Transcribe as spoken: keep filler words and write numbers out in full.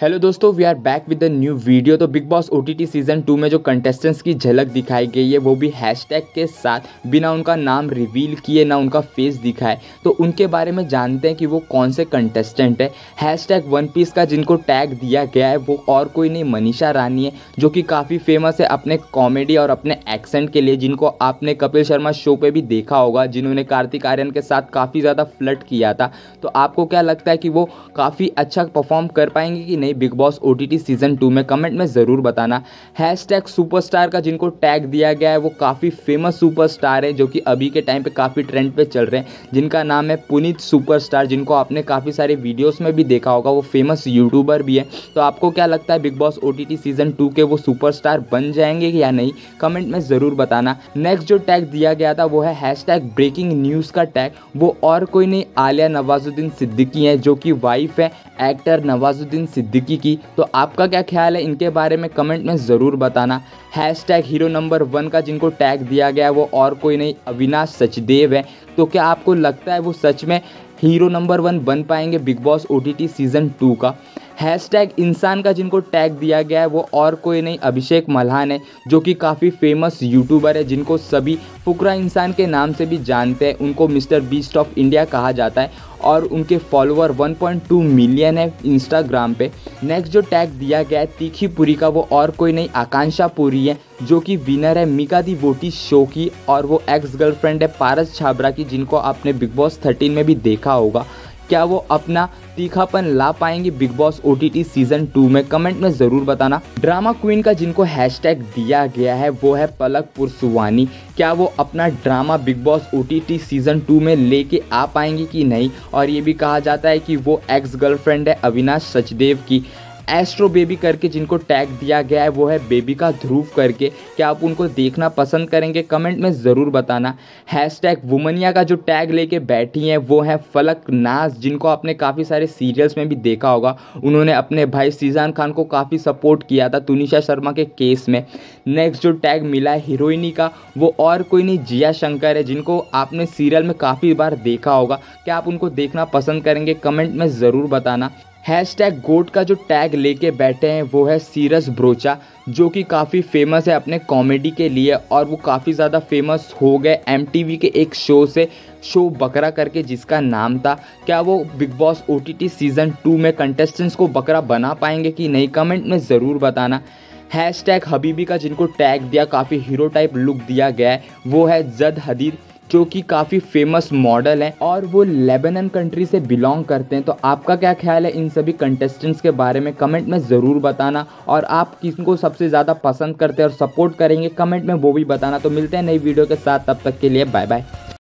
Hello दोस्तों, we are back with the new video. तो Bigg Boss OTT season two में जो contestants की झलक दिखाई गई है वो भी हैशटैग के साथ, बिना उनका नाम रिवील किए, ना उनका फेस दिखाए। तो उनके बारे में जानते हैं कि वो कौन से कंटेस्टेंट है। हैशटैग वन पीस का जिनको टैग दिया गया है वो और कोई नहीं, मनीषा रानी है, जो कि काफ़ी फेमस है अपने कॉमेडी और अपने एक्सेंट के लिए, जिनको आपने कपिल शर्मा शो पे भी देखा होगा, जिन्होंने कार्तिक आर्यन के साथ काफ़ी ज़्यादा फ्लर्ट किया था। तो आपको क्या लगता है कि वो काफ़ी अच्छा परफॉर्म कर पाएंगे कि नहीं Bigg Boss OTT season two में? कमेंट में ज़रूर बताना। हैशटैग सुपरस्टार का जिनको टैग दिया गया है वो काफ़ी फेमस सुपरस्टार है, जो कि अभी के टाइम पे काफ़ी ट्रेंड पे चल रहे हैं, जिनका नाम है पुनीत सुपरस्टार, जिनको आपने काफ़ी सारे वीडियोस में भी देखा होगा। वो फेमस यूट्यूबर भी है। तो आपको क्या लगता है Bigg Boss OTT season two के वो सुपरस्टार बन जाएंगे या नहीं? कमेंट में ज़रूर बताना। नेक्स्ट जो टैग दिया गया था वो है हैशटैग ब्रेकिंग न्यूज़ का टैग। वो और कोई नहीं, आलिया नवाजुद्दीन सिद्दीकी है, जो कि वाइफ है एक्टर नवाजुद्दीन सिद्दीकी की। तो आपका क्या ख्याल है इनके बारे में? कमेंट में ज़रूर बताना। हैशटैग हीरो नंबर वन का जिनको टैग दिया गया है वो और कोई नहीं, अविनाश सचदेव है। तो क्या आपको लगता है वो सच में हीरो नंबर वन बन पाएंगे Bigg Boss OTT season two का? हैशटैग इंसान का जिनको टैग दिया गया है वो और कोई नहीं, अभिषेक मल्हान है, जो कि काफ़ी फेमस यूट्यूबर है, जिनको सभी फुकरा इंसान के नाम से भी जानते हैं। उनको मिस्टर बीस्ट ऑफ इंडिया कहा जाता है और उनके follower one point two million है इंस्टाग्राम पे। नेक्स्ट जो टैग दिया गया है तीखी पुरी का, वो और कोई नहीं, आकांक्षा पुरी है, जो कि विनर है मिका दी वोटी शो की, और वो एक्स गर्लफ्रेंड है पारस छाबरा की, जिनको आपने बिग बॉस थर्टीन में भी देखा होगा। क्या वो अपना तीखापन ला पाएंगे Bigg Boss OTT season two में? कमेंट में ज़रूर बताना। ड्रामा क्वीन का जिनको हैशटैग दिया गया है वो है पलक पुरसुवानी। क्या वो अपना drama Bigg Boss OTT season two में लेके आ पाएंगे कि नहीं? और ये भी कहा जाता है कि वो एक्स गर्लफ्रेंड है अविनाश सचदेव की। एस्ट्रो बेबी करके जिनको टैग दिया गया है वो है बेबी का ध्रुव करके। क्या आप उनको देखना पसंद करेंगे? कमेंट में ज़रूर बताना। हैशटैग वुमनिया का जो टैग लेके बैठी हैं वो है फलक नाज, जिनको आपने काफ़ी सारे सीरियल्स में भी देखा होगा। उन्होंने अपने भाई सीजान खान को काफ़ी सपोर्ट किया था तुनिशा शर्मा के केस में। नेक्स्ट जो टैग मिला है हीरोइनी का वो और कोई नहीं, जिया शंकर है, जिनको आपने सीरियल में काफ़ी बार देखा होगा। क्या आप उनको देखना पसंद करेंगे? कमेंट में ज़रूर बताना। हैशटैग गोट का जो टैग लेके बैठे हैं वो है सीरस ब्रोचा, जो कि काफ़ी फेमस है अपने कॉमेडी के लिए, और वो काफ़ी ज़्यादा फेमस हो गए एमटीवी के एक शो से, शो बकरा करके जिसका नाम था। क्या वो Bigg Boss OTT season two में कंटेस्टेंट्स को बकरा बना पाएंगे कि नहीं? कमेंट में ज़रूर बताना। हैशटैग हबीबी का जिनको टैग दिया, काफ़ी हीरो टाइप लुक दिया गया है, वो है जद हदीर, जो कि काफ़ी फेमस मॉडल हैं और वो लेबनान कंट्री से बिलोंग करते हैं। तो आपका क्या ख्याल है इन सभी कंटेस्टेंट्स के बारे में? कमेंट में ज़रूर बताना। और आप किसको सबसे ज़्यादा पसंद करते हैं और सपोर्ट करेंगे? कमेंट में वो भी बताना। तो मिलते हैं नई वीडियो के साथ, तब तक के लिए बाय बाय।